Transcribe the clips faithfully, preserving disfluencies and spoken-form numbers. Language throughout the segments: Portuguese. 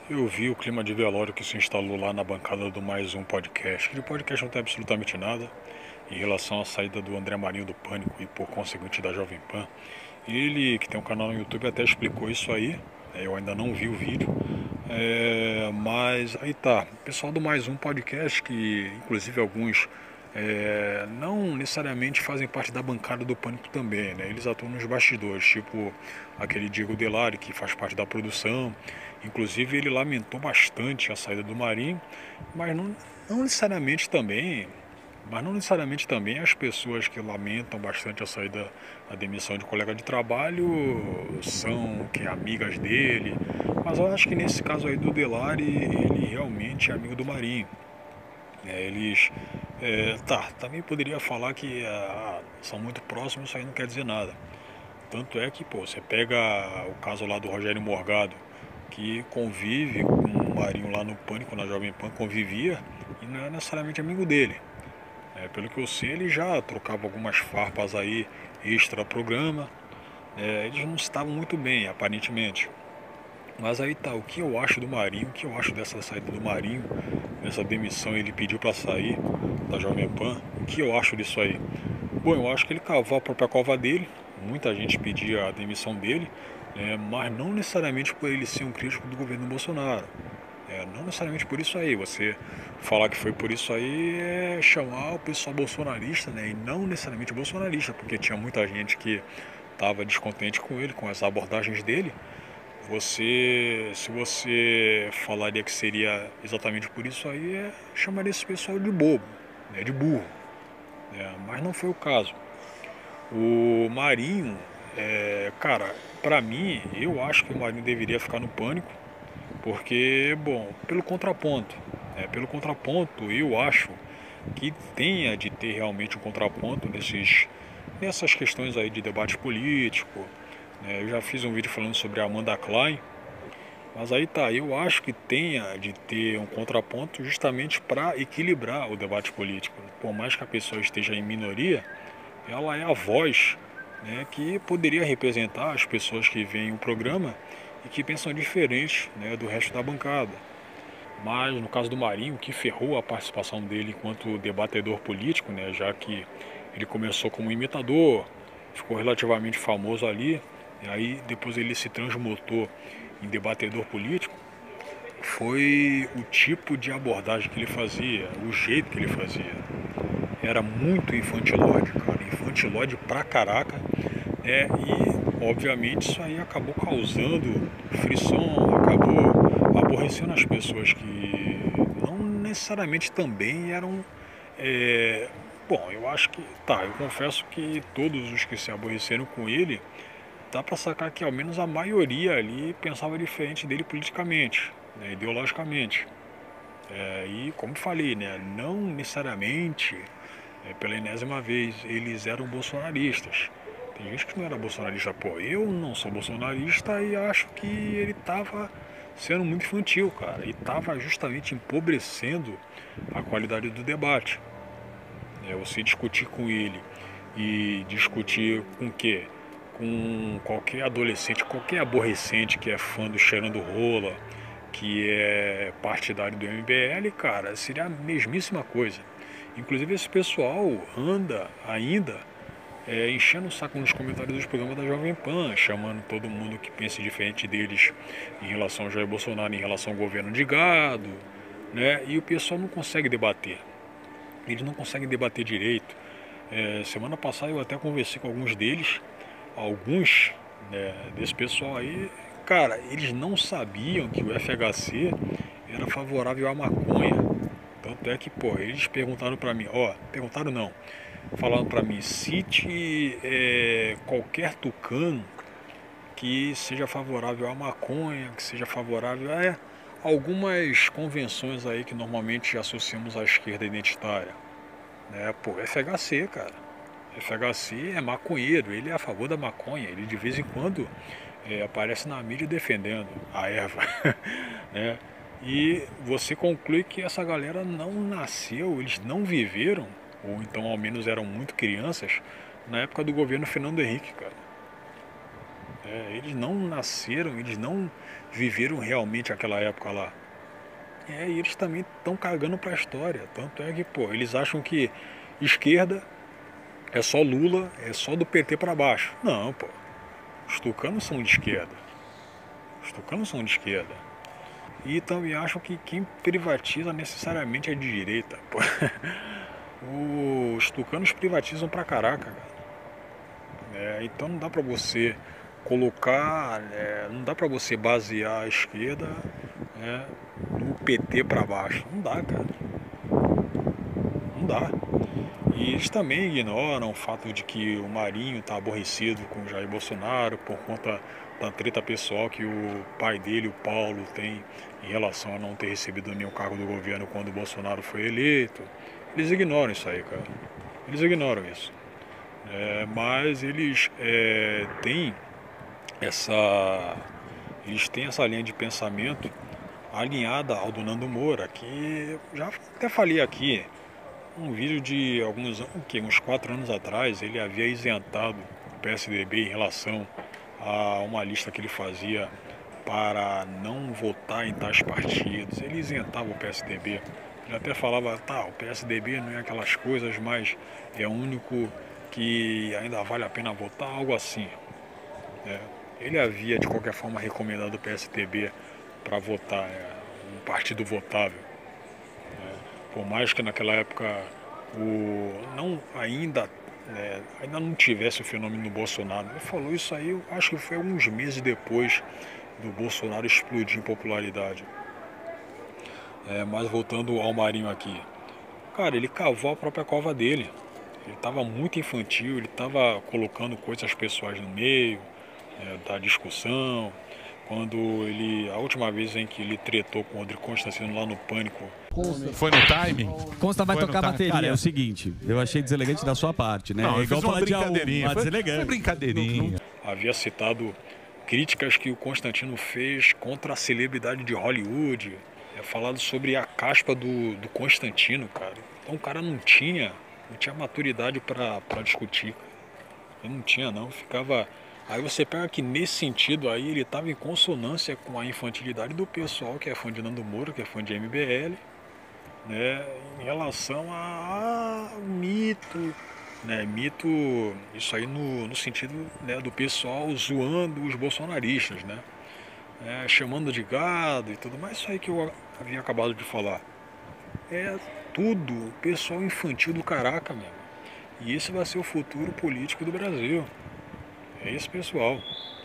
Eu vi o clima de velório que se instalou lá na bancada do Mais Um Podcast. De podcast não tem absolutamente nada em relação à saída do André Marinho do Pânico e por conseguinte da Jovem Pan. Ele, que tem um canal no YouTube, até explicou isso aí. né, Eu ainda não vi o vídeo. É, mas aí tá, o pessoal do Mais Um Podcast, que inclusive alguns é, não necessariamente fazem parte da bancada do Pânico também, né? Eles atuam nos bastidores, tipo aquele Diego Delari, que faz parte da produção. Inclusive ele lamentou bastante a saída do Marinho, mas não, não necessariamente também mas não necessariamente também as pessoas que lamentam bastante a saída, a demissão de colega de trabalho são que amigas dele. Mas eu acho que nesse caso aí do Delari, ele realmente é amigo do Marinho. É, eles, é, tá, também poderia falar que ah, são muito próximos, isso aí não quer dizer nada. Tanto é que, pô, você pega o caso lá do Rogério Morgado, que convive com o Marinho lá no Pânico, na Jovem Pan, convivia e não é necessariamente amigo dele. É, pelo que eu sei, ele já trocava algumas farpas aí extra programa. É, eles não estavam muito bem, aparentemente. Mas aí tá, o que eu acho do Marinho, o que eu acho dessa saída do Marinho, dessa demissão, ele pediu para sair da Jovem Pan, o que eu acho disso aí? Bom, eu acho que ele cavou a própria cova dele, muita gente pedia a demissão dele, né, mas não necessariamente por ele ser um crítico do governo Bolsonaro. É, não necessariamente por isso aí, você falar que foi por isso aí é chamar o pessoal bolsonarista, né? E não necessariamente bolsonarista, porque tinha muita gente que estava descontente com ele, com as abordagens dele. Você, se você falaria que seria exatamente por isso aí, é, chamaria esse pessoal de bobo, né? De burro. né? Mas não foi o caso. O Marinho, é, cara, pra mim, eu acho que o Marinho deveria ficar no Pânico. Porque, bom, pelo contraponto, né, pelo contraponto, eu acho que tenha de ter realmente um contraponto nesses, nessas questões aí de debate político. né, eu já fiz um vídeo falando sobre a Amanda Klein, mas aí tá, eu acho que tenha de ter um contraponto justamente para equilibrar o debate político. Por mais que a pessoa esteja em minoria, ela é a voz, né, que poderia representar as pessoas que veem o programa e que pensam diferente, né, do resto da bancada. Mas no caso do Marinho, o que ferrou a participação dele enquanto debatedor político, né, já que ele começou como imitador, ficou relativamente famoso ali, e aí depois ele se transmutou em debatedor político, foi o tipo de abordagem que ele fazia, o jeito que ele fazia. Era muito infantilóide, cara, infantilóide pra caraca. É, e obviamente isso aí acabou causando frisson, acabou aborrecendo as pessoas que não necessariamente também eram. é, Bom, eu acho que. Tá, eu confesso que todos os que se aborreceram com ele, dá pra sacar que ao menos a maioria ali pensava diferente dele politicamente, né, ideologicamente. É, e como falei, né, não necessariamente, é, pela enésima vez, eles eram bolsonaristas. Tem gente que não era bolsonarista. Pô, eu não sou bolsonarista e acho que ele tava sendo muito infantil, cara. E tava justamente empobrecendo a qualidade do debate. É, você discutir com ele e discutir com o quê? Com qualquer adolescente, qualquer aborrecente que é fã do Cheirando Rola, que é partidário do M B L, cara, seria a mesmíssima coisa. Inclusive esse pessoal anda ainda é, enchendo o saco nos comentários dos programas da Jovem Pan, chamando todo mundo que pense diferente deles em relação ao Jair Bolsonaro, em relação ao governo de gado, né? E o pessoal não consegue debater. Eles não conseguem debater direito. É, semana passada eu até conversei com alguns deles, alguns, né, desse pessoal aí, cara, eles não sabiam que o F H C era favorável à maconha. Tanto é que, pô, eles perguntaram pra mim, ó, perguntaram não, falaram pra mim, cite é, qualquer tucano que seja favorável à maconha, que seja favorável a algumas convenções aí que normalmente associamos à esquerda identitária. Né? Pô, F H C, cara. F H C é maconheiro, ele é a favor da maconha, ele de vez em quando é, aparece na mídia defendendo a erva. né? E você conclui que essa galera não nasceu, eles não viveram, ou então ao menos eram muito crianças, na época do governo Fernando Henrique, cara. É, eles não nasceram, eles não viveram realmente aquela época lá. É, e eles também estão cagando pra história. Tanto é que, pô, eles acham que esquerda é só Lula, é só do P T pra baixo. Não, pô. Os tucanos são de esquerda. Os tucanos são de esquerda. E também acham que quem privatiza necessariamente é de direita. Pô. Os tucanos privatizam pra caraca, cara. É, então não dá pra você colocar, é, não dá pra você basear a esquerda, é, no P T pra baixo. Não dá, cara. Não dá. E eles também ignoram o fato de que o Marinho está aborrecido com o Jair Bolsonaro por conta da treta pessoal que o pai dele, o Paulo, tem em relação a não ter recebido nenhum cargo do governo quando o Bolsonaro foi eleito. Eles ignoram isso aí, cara. Eles ignoram isso. É, mas eles é, têm essa, eles têm essa linha de pensamento alinhada ao do Nando Moura, que já até falei aqui. Um vídeo de alguns anos, que uns quatro anos atrás, ele havia isentado o P S D B em relação a uma lista que ele fazia para não votar em tais partidos. Ele isentava o P S D B. Ele até falava, tá, o P S D B não é aquelas coisas, mas é o único que ainda vale a pena votar, algo assim. É. Ele havia, de qualquer forma, recomendado o P S D B para votar, é, um partido votável. Por mais que naquela época o, não ainda, é, ainda não tivesse o fenômeno Bolsonaro. Ele falou isso aí, eu acho que foi alguns meses depois do Bolsonaro explodir em popularidade. É, mas voltando ao Marinho aqui. Cara, ele cavou a própria cova dele. Ele estava muito infantil, ele estava colocando coisas pessoais no meio, é, da discussão. Quando ele, a última vez em que ele tretou com o Rodrigo Constantino lá no Pânico. Foi no timing? Consta vai Foi tocar no bateria. time. Cara, é o seguinte, eu achei deselegante da sua parte, né? Não, é eu igual fiz uma falar de algo, brincadeirinha. mas Foi, deselegante. foi brincadeirinha. Havia citado críticas que o Constantino fez contra a celebridade de Hollywood. É falado sobre a caspa do, do Constantino, cara. Então o cara não tinha, não tinha maturidade para discutir. Ele não tinha não, ficava... Aí você pega que nesse sentido aí ele estava em consonância com a infantilidade do pessoal que é fã de Nando Moura, que é fã de M B L, né, em relação a, a mito, né, mito, isso aí no, no sentido, né, do pessoal zoando os bolsonaristas, né, é, chamando de gado e tudo mais, isso aí que eu havia acabado de falar. É tudo pessoal infantil do caraca mesmo. E esse vai ser o futuro político do Brasil. É esse pessoal.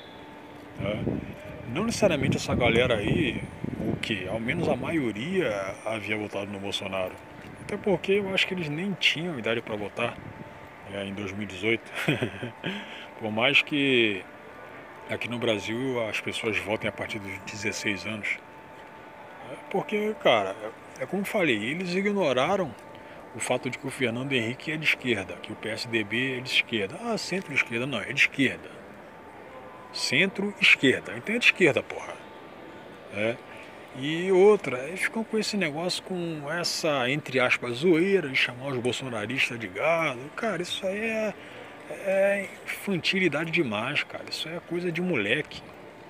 Tá? Não necessariamente essa galera aí, o que? Ao menos a maioria havia votado no Bolsonaro. Até porque eu acho que eles nem tinham idade para votar, é, em dois mil e dezoito. Por mais que aqui no Brasil as pessoas votem a partir dos dezesseis anos. É porque, cara, é como eu falei, eles ignoraram o fato de que o Fernando Henrique é de esquerda, que o P S D B é de esquerda. Ah, centro-esquerda, não, é de esquerda. Centro-esquerda, então é de esquerda, porra. É. E outra, eles ficam com esse negócio, com essa, entre aspas, zoeira de chamar os bolsonaristas de gado. Cara, isso aí é, é infantilidade demais, cara. Isso é coisa de moleque.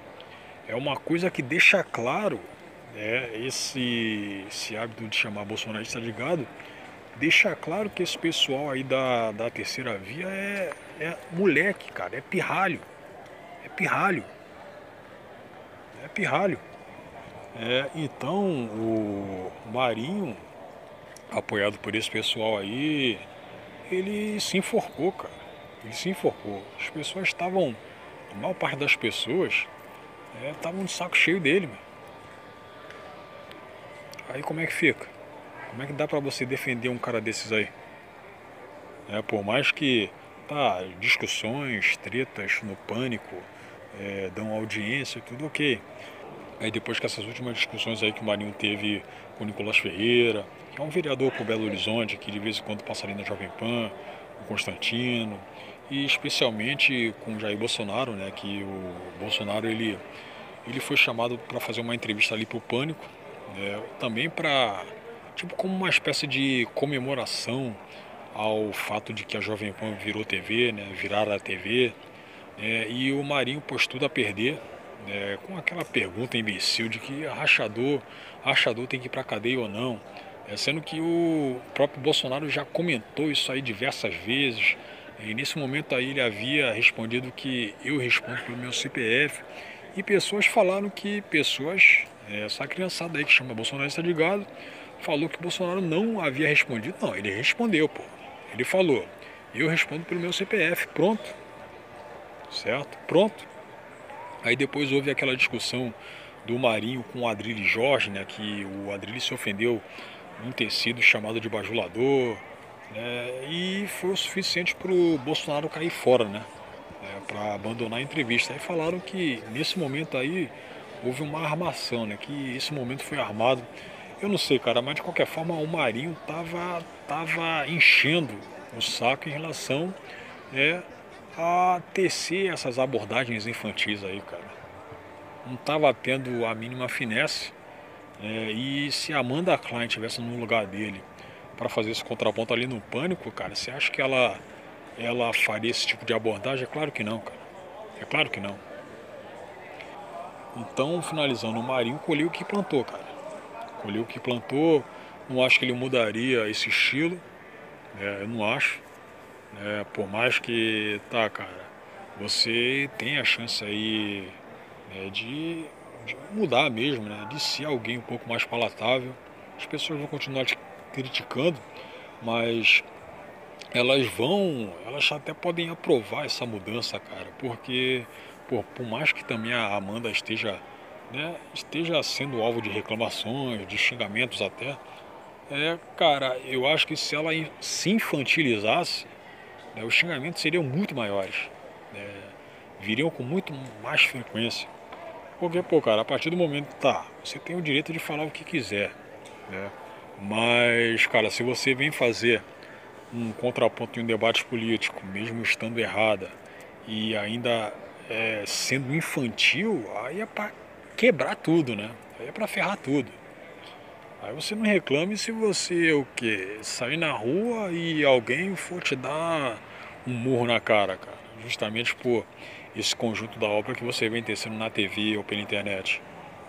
É uma coisa que deixa claro, né, esse, esse hábito de chamar bolsonarista de gado, deixa claro que esse pessoal aí da, da terceira via é, é moleque, cara, é pirralho. É pirralho. É pirralho. É, então o Marinho, apoiado por esse pessoal aí, ele se enforcou, cara. Ele se enforcou. As pessoas estavam, a maior parte das pessoas, estavam é, de saco cheio dele, meu. Aí como é que fica? Como é que dá pra você defender um cara desses aí? É, por mais que, tá, discussões, tretas no Pânico, é, dão audiência, tudo ok. Aí depois que essas últimas discussões aí que o Marinho teve com o Nicolás Ferreira, que é um vereador por Belo Horizonte, que de vez em quando passa ali na Jovem Pan, o Constantino, e especialmente com o Jair Bolsonaro, né, que o Bolsonaro ele, ele foi chamado para fazer uma entrevista ali pro Pânico, né, também para, tipo, como uma espécie de comemoração ao fato de que a Jovem Pan virou T V, né, virar a T V, É, e o Marinho pôs tudo a perder, é, com aquela pergunta imbecil de que rachador, rachador tem que ir para cadeia ou não, é, sendo que o próprio Bolsonaro já comentou isso aí diversas vezes, e nesse momento aí ele havia respondido que eu respondo pelo meu C P F, e pessoas falaram que pessoas, é, essa criançada aí que chama bolsonarista de gado, falou que o Bolsonaro não havia respondido. Não, ele respondeu, pô. Ele falou, eu respondo pelo meu C P F, pronto. Certo? Pronto. Aí depois houve aquela discussão do Marinho com o Adrilles Jorge, né? Que o Adrilles se ofendeu em ter sido chamado de bajulador, né, e foi o suficiente para o Bolsonaro cair fora, né? É, para abandonar a entrevista. Aí falaram que nesse momento aí houve uma armação, né? Que esse momento foi armado. Eu não sei, cara, mas de qualquer forma o Marinho tava, tava enchendo o saco em relação, é, a tecer essas abordagens infantis aí, cara. Não tava tendo a mínima finesse, é, e se a Amanda Klein estivesse no lugar dele para fazer esse contraponto ali no Pânico, cara, você acha que ela, ela faria esse tipo de abordagem? É claro que não, cara. É claro que não. Então, finalizando, o Marinho colheu o que plantou, cara. Colheu o que plantou. Não acho que ele mudaria esse estilo. É, eu não acho. É, por mais que, tá, cara, você tem a chance aí, né, de, de mudar mesmo, né? De ser alguém um pouco mais palatável. As pessoas vão continuar te criticando, mas elas vão, elas até podem aprovar essa mudança, cara, porque por, por mais que também a Amanda esteja, né, esteja sendo alvo de reclamações, de xingamentos até, é, cara, eu acho que se ela se infantilizasse, né, os xingamentos seriam muito maiores, né, viriam com muito mais frequência. Porque, pô, cara, a partir do momento, tá, você tem o direito de falar o que quiser, né, mas, cara, se você vem fazer um contraponto em um debate político, mesmo estando errada, e ainda é, sendo infantil, aí é pra quebrar tudo, né? Aí é pra ferrar tudo. Aí você não reclame se você, o quê? Sair na rua e alguém for te dar um murro na cara, cara. Justamente por esse conjunto da obra que você vem tecendo na T V ou pela internet,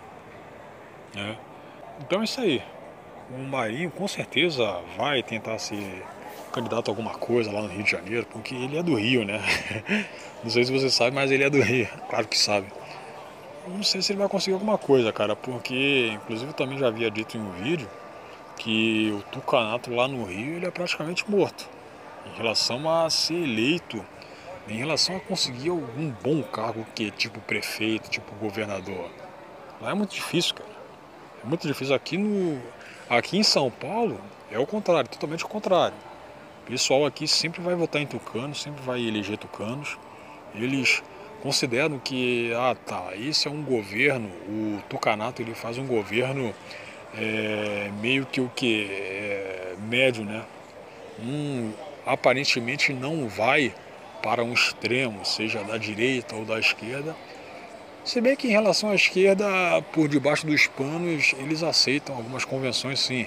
né? Então é isso aí. O Marinho com certeza vai tentar se candidato a alguma coisa lá no Rio de Janeiro, porque ele é do Rio, né? Não sei se você sabe, mas ele é do Rio, claro que sabe. Não sei se ele vai conseguir alguma coisa, cara, porque inclusive eu também já havia dito em um vídeo que o Tucanato lá no Rio ele é praticamente morto em relação a ser eleito, em relação a conseguir algum bom cargo, que é tipo prefeito, tipo governador. Lá é muito difícil, cara. É muito difícil. Aqui no, aqui em São Paulo é o contrário, totalmente o contrário. O pessoal aqui sempre vai votar em tucanos, sempre vai eleger tucanos. Eles consideram que, ah tá, esse é um governo, o Tucanato ele faz um governo é, meio que o que? É, médio, né? Um, aparentemente não vai para um extremo, seja da direita ou da esquerda. Se bem que em relação à esquerda, por debaixo dos panos, eles aceitam algumas convenções sim.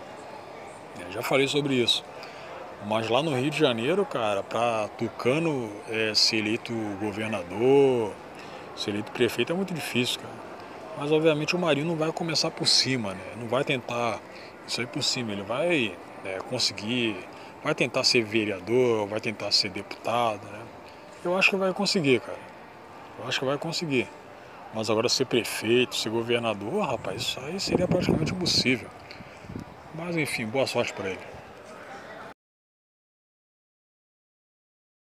Eu já falei sobre isso. Mas lá no Rio de Janeiro, cara, para tucano é, ser eleito governador, ser eleito prefeito é muito difícil, cara. Mas obviamente o Marinho não vai começar por cima, né? Não vai tentar isso aí por cima. Ele vai é, conseguir, vai tentar ser vereador, vai tentar ser deputado, né? Eu acho que vai conseguir, cara. Eu acho que vai conseguir. Mas agora ser prefeito, ser governador, rapaz, isso aí seria praticamente impossível. Mas enfim, boa sorte para ele.